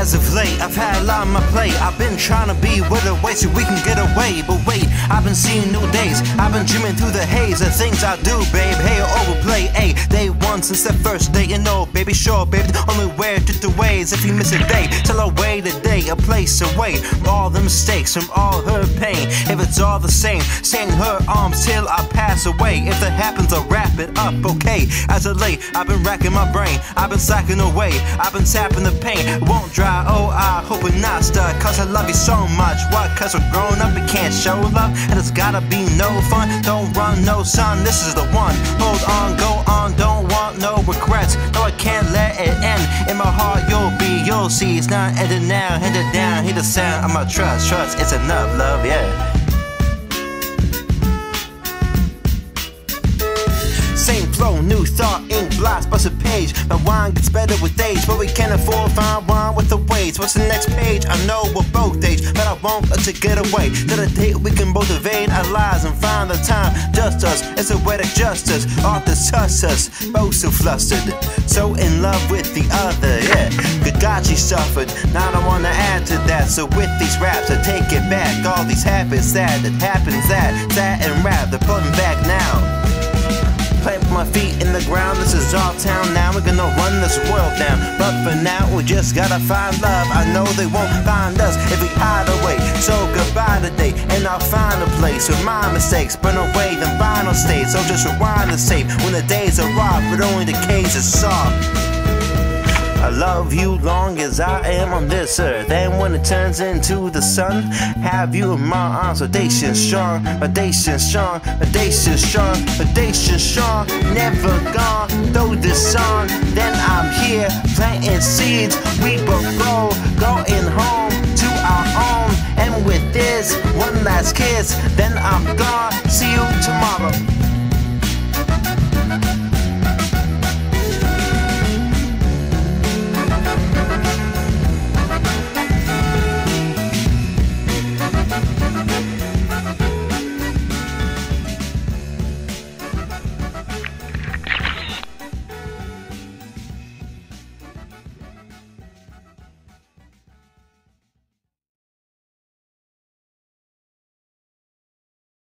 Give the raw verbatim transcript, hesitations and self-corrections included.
As of late, I've had a lot on my plate. I've been trying to be with a way so we can get away. But wait, I've been seeing new days. I've been dreaming through the haze of things I do, babe. Hey, overplay, hey, day one since that first day. You know, baby, sure, baby, the only way to the ways. If you miss a day, tell her way the day, a place away from all the mistakes, from all her pain. If it's all the same, stay in her arms till I pass away. If that happens, I'll wrap it up, okay. As of late, I've been racking my brain. I've been slacking away. I've been tapping the pain. It won't dry, oh, I hope it not stuck. Cause I love you so much. What? Cause we're grown up, we can't show love. And it's gotta be no fun. Don't run, no son, this is the one. Hold on, go on, don't want no regrets. No, I can't let it end. In my heart, you'll be, you'll see. It's not ending now, hand it down. Hear the sound of my trust, trust, it's enough, love, yeah. Same flow, new thought, ink blots, bust a page. My wine gets better with age, but we can't afford fine wine with the wage. What's the next page? I know we're both age, but I won't let you get away. To the date we can motivate our lives and find the time. Just us, it's a way to justice. Authors trust us, both so flustered, so in love with the other, yeah. Good God, she suffered. Now I don't wanna add to that. So with these raps, I take it back. All these habits that that happens, that that and rap, they're putting back now. Plant my feet in the ground, this is our town now. We're gonna run this world down. But for now, we just gotta find love. I know they won't find us if we hide away. So goodbye today, and I'll find a place where my mistakes burn away the final state. So just rewind the tape when the days are rough, but only the cage is soft. I love you long as I am on this earth. And when it turns into the sun, have you in my arms. Foundation strong, foundation strong, foundation strong, foundation strong. Never gone, throw this on. Then I'm here, planting seeds. We both go, going home to our own. And with this, one last kiss, then I'm gone.